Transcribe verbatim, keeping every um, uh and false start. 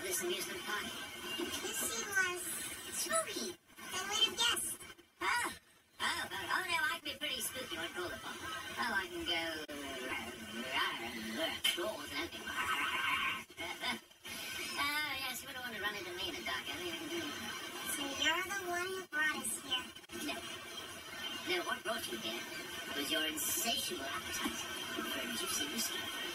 this amusement park? Because she was spooky. Then we'd have guessed. Oh, oh, oh, oh, no, I can be pretty spooky when called upon. Oh, I can go... claws and everything. Oh, yes, you wouldn't want to run into me in the dark. I don't even do that. So you're the one who brought us here? No. No, what brought you here was your insatiable appetite for a juicy whiskey.